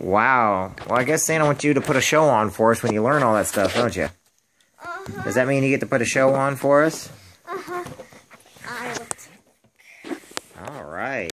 Wow. Well, I guess Santa wants you to put a show on for us when you learn all that stuff, don't you? Does that mean you get to put a show on for us? I